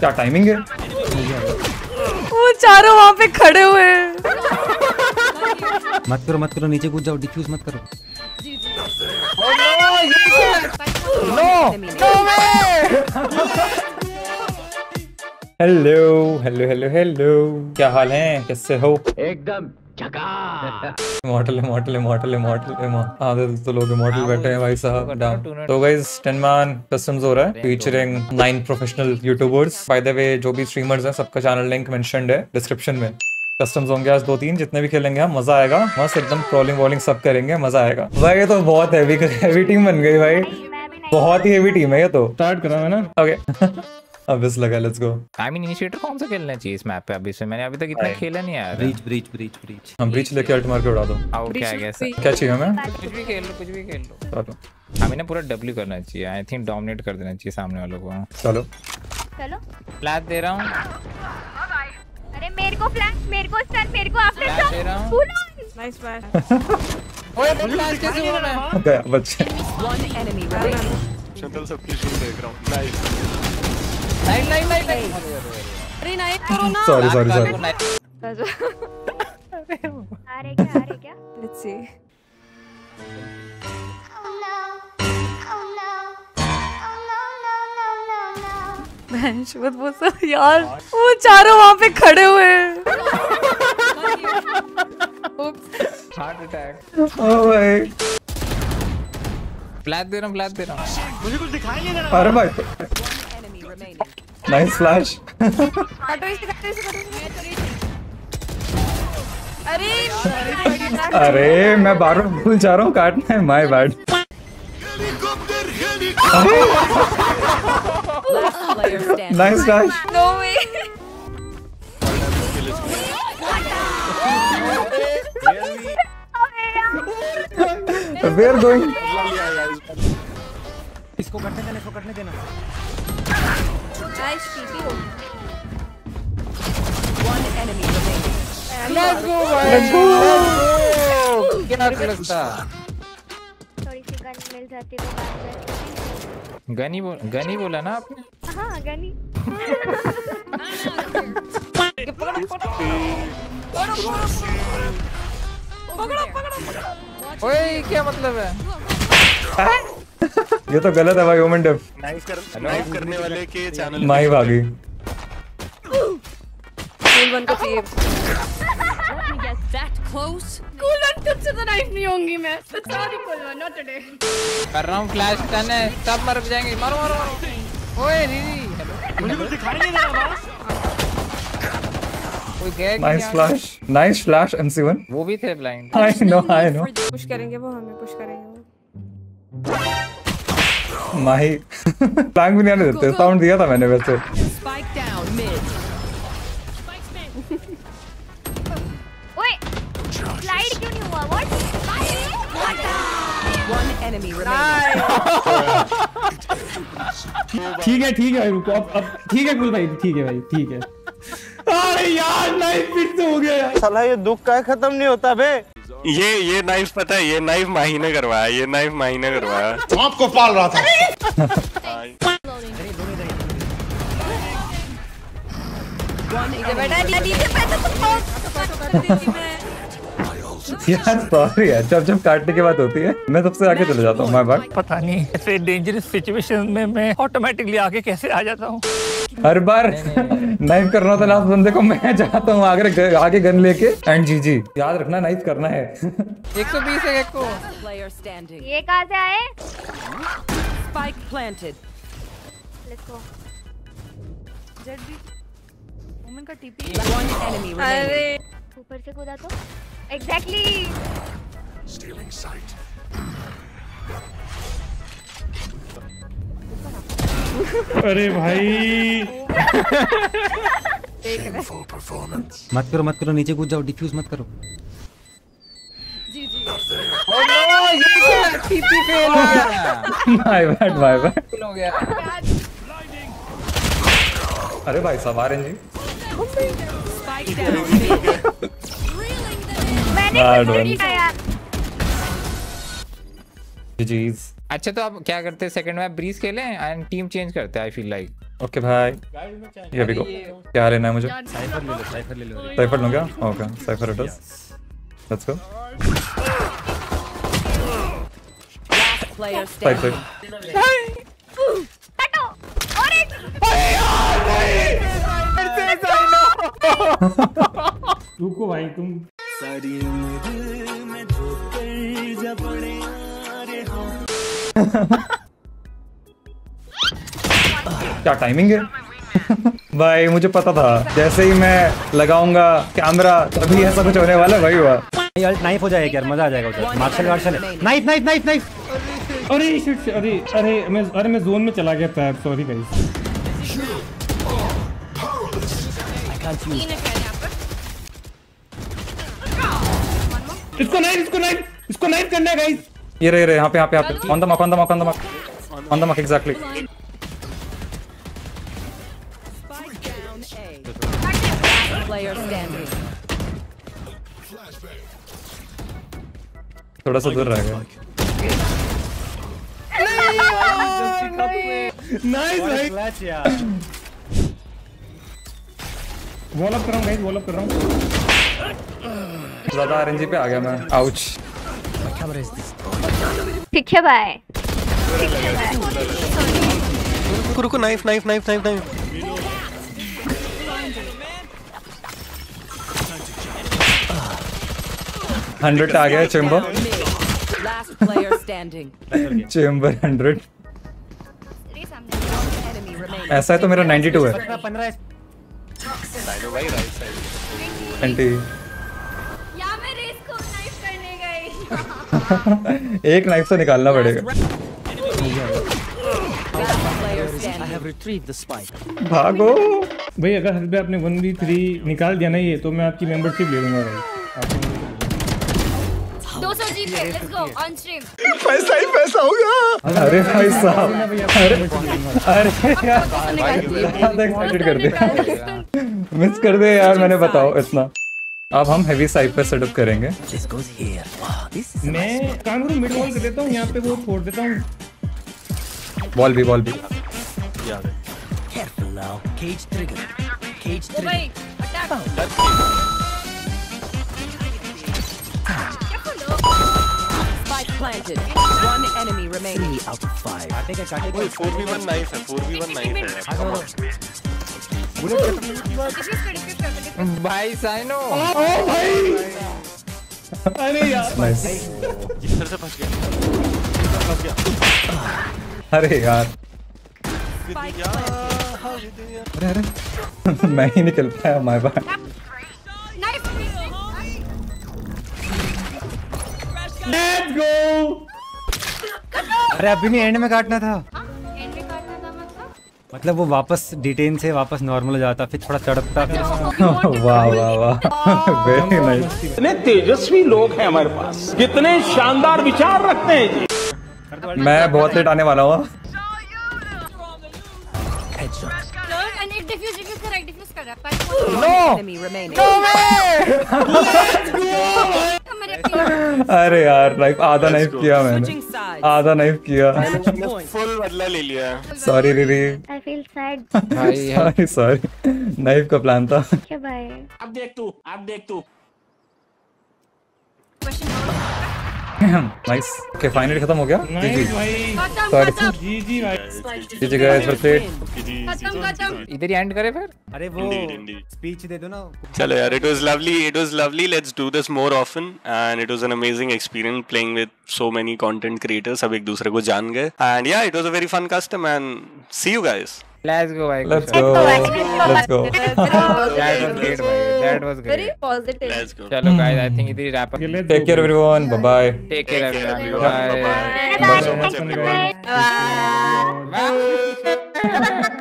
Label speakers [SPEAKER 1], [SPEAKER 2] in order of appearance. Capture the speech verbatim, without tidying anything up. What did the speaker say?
[SPEAKER 1] क्या टाइमिंग है?
[SPEAKER 2] वो चारों वहाँ पे खड़े हुए हैं।
[SPEAKER 3] मत करो मत करो, नीचे कूद जाओ, डिफ्यूज मत करो।
[SPEAKER 1] हेलो हेलो हेलो हेलो, क्या हाल है, कैसे हो?
[SPEAKER 4] एकदम
[SPEAKER 1] मॉडल है मॉडल है मॉडल है मॉडल है आधे तो लोग मॉडल बैठे हैं भाई साहब डाउन। तो गाइस टेन मैन कस्टम्स हो रहा है featuring nine professional youtubers. By the way जो भी स्ट्रीमर्स हैं सबका चैनल लिंक मेंशन्ड है डिस्क्रिप्शन में। कस्टम्स होंगे आज दो तीन, जितने भी खेलेंगे हम, मजा आएगा मस्त एकदम। ट्रोलिंग वॉलिंग सब करेंगे, मजा आएगा भाई। ये तो बहुत हैवी हैवी टीम बन गई भाई, बहुत ही हैवी टीम है ये तो। स्टार्ट करा है ना? ओके अब इस लगा, let's go.
[SPEAKER 5] I mean initiator कौन सा खेलना चाहिए इस मैप पे? अभी से मैंने अभी तक इतना खेला नहीं यार।
[SPEAKER 3] ब्रीच ब्रीच ब्रीच ब्रीच
[SPEAKER 1] हम ब्रीच लेके अल्ट मार के उड़ा दो।
[SPEAKER 5] आओ क्या है कैसे?
[SPEAKER 1] क्या चाहिए हमें?
[SPEAKER 5] कुछ भी खेल लो, कुछ भी खेल लो।
[SPEAKER 1] चलो
[SPEAKER 5] हमें ना पूरा डब्ल्यू करना चाहिए। आई थिंक डोमिनेट कर देना चाहिए सामने वालों को।
[SPEAKER 1] चलो
[SPEAKER 6] चलो
[SPEAKER 5] फ्लैश दे रहा हूं।
[SPEAKER 6] अरे मेरे को फ्लैश, मेरे को स्टन, मेरे को आफ्टर
[SPEAKER 5] फ्लैश दे रहा हूं।
[SPEAKER 2] Nice flash.
[SPEAKER 5] ओए फ्लैश कैसे हुआ मैं?
[SPEAKER 1] गया बच्चे।
[SPEAKER 2] One enemy remaining.
[SPEAKER 7] शटल सबकी शूट देख रहा हूं। Nice
[SPEAKER 5] line line line.
[SPEAKER 2] अरे नाइस करो ना।
[SPEAKER 1] Sorry sorry sorry.
[SPEAKER 6] आ रहे क्या, आ रहे क्या?
[SPEAKER 2] Let's see. बेंच मत बोलो यार, वो चारों वहाँ पे खड़े हुए हैं।
[SPEAKER 5] Heart attack.
[SPEAKER 1] ओ भाई
[SPEAKER 5] फ्लैश दे रहा हूं, फ्लैश दे रहा हूं।
[SPEAKER 7] मुझे कुछ दिखाई नहीं दे रहा।
[SPEAKER 1] अरे भाई नाइस फ्लैश।
[SPEAKER 2] काटो इसे, काटो इसे, काटो इसे। अरे
[SPEAKER 1] अरे मैं बार बार भूल जा रहा हूँ काटना है, my bad. Nice flash.
[SPEAKER 2] No way.
[SPEAKER 1] We are going.
[SPEAKER 3] इसको कटने देना, इसको कटने देना।
[SPEAKER 2] नाइस टीपी हो।
[SPEAKER 5] One enemy remaining. Let's go भाई। क्या लगता?
[SPEAKER 6] थोड़ी सी गन मिल जाती तो बात है।
[SPEAKER 5] गनी बोल गनी बोला ना आपने?
[SPEAKER 6] हाँ गनी।
[SPEAKER 5] ओए क्या मतलब है?
[SPEAKER 1] ये तो गलत है भाई। ओमन डेव
[SPEAKER 7] नाइफ कर नाइफ करने वाले के चैनल
[SPEAKER 1] माही भागी।
[SPEAKER 2] कूल वन को चाहिए। कूल वन तुझसे तो नाइफ नहीं होंगी मैं। Sorry cool one, not today.
[SPEAKER 5] कर रहा हूँ फ्लैश टन है, सब मर जाएंगे। मारो मारो मारो। ओए रीरी
[SPEAKER 7] मुझे कुछ दिखाई नहीं दे रहा।
[SPEAKER 5] कोई गया?
[SPEAKER 1] Nice flash, nice flash M C one.
[SPEAKER 5] वो भी थे blind.
[SPEAKER 1] I know I know.
[SPEAKER 2] Push करेंगे वो, हमें पुश करेंगे वो।
[SPEAKER 1] माही प्लैंक भी नहीं आने देते। साउंड दिया था मैंने वैसे।
[SPEAKER 2] Spike down mid.
[SPEAKER 6] ओए स्लाइड क्यों नहीं हुआ? व्हाट?
[SPEAKER 2] One enemy remaining.
[SPEAKER 3] ठीक है ठीक है, रुको अब अब ठीक है कुल भाई, ठीक है भाई, ठीक है। अरे यार नाइफ फिर से हो गया यार।
[SPEAKER 8] साला ये दुख का खत्म नहीं होता बे।
[SPEAKER 7] ये ये नाइफ पता है, ये नाइफ माही ने करवाया। ये नाइफ माही ने करवाया।
[SPEAKER 8] आपको पाल रहा था।
[SPEAKER 2] बेटा नीचे पैसा तो बहुत।
[SPEAKER 1] यार सॉरी यार, जब जब काटने की बात होती है मैं सबसे आगे चले जाता हूँ। My bad.
[SPEAKER 9] पता नहीं ऐसे डेंजरस सिचुएशन में मैं ऑटोमेटिकली आगे कैसे आ जाता हूँ।
[SPEAKER 1] हर बार नाइफ करना होता है लास्ट बंदे को, मैं चाहता हूँ आगे आगे गन लेके एंड जी जी। याद रखना नाइफ करना है।
[SPEAKER 5] एक सौ बीस है एक को।
[SPEAKER 2] Player standing.
[SPEAKER 6] ये कहाँ से आए?
[SPEAKER 2] Spike planted.
[SPEAKER 6] Let's go.
[SPEAKER 2] जेड भी वुमन का टीपी। One enemy remaining. अरे
[SPEAKER 6] ऊपर से कूदा तो एग्जैक्टली।
[SPEAKER 3] अरे भाई मत करो मत करो, नीचे कूद जाओ, डिफ्यूज मत करो।
[SPEAKER 2] जी जी।
[SPEAKER 5] ओ नो ये क्या? टीपी फेल हो गया।
[SPEAKER 1] My bad my bad.
[SPEAKER 5] Fail हो गया।
[SPEAKER 1] अरे भाई साहब आ रहे हैं
[SPEAKER 2] स्पाइक डाउन।
[SPEAKER 6] मैंने कुछ नहीं किया यार।
[SPEAKER 1] जी जी।
[SPEAKER 5] अच्छा तो आप क्या करते हैं सेकंड में? ब्रीज खेलें एंड टीम चेंज करते हैं। आई फील लाइक
[SPEAKER 1] ओके भाई, ये भी को क्या लेना है मुझे? साइफर ले लो, साइफर ले लो। साइफर लूं क्या? Okay, Cypher it is. Let's go. Side side.
[SPEAKER 3] रुको भाई तुम।
[SPEAKER 1] क्या टाइमिंग है? भाई मुझे पता था जैसे ही मैं लगाऊंगा कैमरा तभी ऐसा कुछ होने वाला है। भाई हुआ
[SPEAKER 4] नाइफ हो जाएगा यार, मजा आ जाएगा उधर। Marshal marshal knife knife knife knife.
[SPEAKER 3] अरे शिट, अरे अरे मैं अरे मैं जोन में चला गया था, सॉरी गाइस। इसको नाइफ इसको नाइफ इसको नाइफ करना है गाइस।
[SPEAKER 1] ये रहे रहे यहाँ पे यहाँ पे यहाँ पे on the mark on the mark on the mark on the mark exactly. थोड़ा सा दूर रह गया।
[SPEAKER 3] नाइस भाई, वॉल अप कर रहा हूं गाइस, वॉल अप कर रहा हूं।
[SPEAKER 1] ज्यादा आरएनजी पे आ गया मैं। आउच।
[SPEAKER 6] ठीक है भाई।
[SPEAKER 7] रुको रुको, knife knife knife knife knife.
[SPEAKER 1] Hundred आ गया चेम्बर। Chamber hundred. ऐसा है तो मेरा नाइंटी टू है। एंटी
[SPEAKER 6] यार मैं रेस को नाइफ करने गई।
[SPEAKER 1] एक नाइफ से निकालना पड़ेगा। भागो
[SPEAKER 3] भाई, अगर हल्बे आपने वन वी थ्री निकाल दिया ना ये, तो मैं आपकी मेंबरशिप ले लूंगा भाई।
[SPEAKER 6] दो सौ जी पे, लेट्स गो ऑन स्ट्रीम।
[SPEAKER 7] पैसा ही पैसा होगा।
[SPEAKER 1] अरे भाई साहब, अरे अरे यार एक्साइटेड कर दिया, मिस कर दे यार मैंने। बताओ इतना। अब हम हेवी साइड पे सेटअप करेंगे।
[SPEAKER 3] मैं काम करूं, मिड वॉल कर देता हूं, यहाँ पे वो छोड़ देता हूं।
[SPEAKER 1] बॉल भी बॉल भी
[SPEAKER 10] planted. One enemy remaining. Three out of five.
[SPEAKER 7] Four v one knife है, फोर वी वन नाइफ है।
[SPEAKER 5] भाई साइनो।
[SPEAKER 3] ओ भाई, अरे यार
[SPEAKER 1] नाइस।
[SPEAKER 7] इधर से फंस गया, फंस गया।
[SPEAKER 1] अरे यार, अरे अरे मैं ही निकल पाया। My bad.
[SPEAKER 3] Let's go.
[SPEAKER 4] अरे अभी नहीं, एंड में काटना था।
[SPEAKER 6] एंड में काटना था मतलब?
[SPEAKER 4] मतलब वो वापस डिटेन से वापस नॉर्मल हो जाता, फिर थोड़ा तड़पता। फिर
[SPEAKER 1] वाह वाह वाह, वेरी नाइस।
[SPEAKER 8] कितने तेजस्वी लोग हैं हमारे पास, कितने शानदार विचार रखते हैं जी।
[SPEAKER 1] मैं बहुत लेट आने वाला हूँ।
[SPEAKER 6] डिफ्यूज डिफ्यूज कर रहा है, डिफ्यूज कर रहा है।
[SPEAKER 10] Enemy remaining.
[SPEAKER 1] अरे यार, नाइफ आधा नाइफ किया मैंने, आधा नाइफ किया।
[SPEAKER 7] फुल बदला ले लिया।
[SPEAKER 1] सॉरी रिरी,
[SPEAKER 6] I feel sad.
[SPEAKER 1] Sorry sorry, knife का प्लान था।
[SPEAKER 6] क्या भाई?
[SPEAKER 8] अब देख तू, अब देख तू।
[SPEAKER 1] नाइस। ओके फाइनली खत्म हो गया।
[SPEAKER 3] नाइस भाई,
[SPEAKER 1] सॉरी
[SPEAKER 3] जी जी भाई।
[SPEAKER 1] जी गाइस, फॉर प्लेट।
[SPEAKER 6] खत्म खत्म।
[SPEAKER 5] इधर ही एंड करे फिर।
[SPEAKER 4] अरे वो
[SPEAKER 7] Indeed, indeed.
[SPEAKER 4] स्पीच दे दो ना।
[SPEAKER 7] चलो यार, it was lovely, it was lovely. Let's do this more often, and it was an amazing experience playing with so many content creators. सब एक दूसरे को जान गए, and yeah, it was a very fun custom. And see you guys.
[SPEAKER 5] Let's go भाई।
[SPEAKER 1] Let's go, let's go।
[SPEAKER 5] That was great भाई, that was great।
[SPEAKER 2] Very positive.
[SPEAKER 7] Let's go.
[SPEAKER 5] चलो guys, I think इधर ही wrap up।
[SPEAKER 1] Take care everyone, bye bye।
[SPEAKER 5] Take care everyone।
[SPEAKER 7] Bye.
[SPEAKER 5] Bye।
[SPEAKER 7] Thank you so much everyone.
[SPEAKER 2] Bye.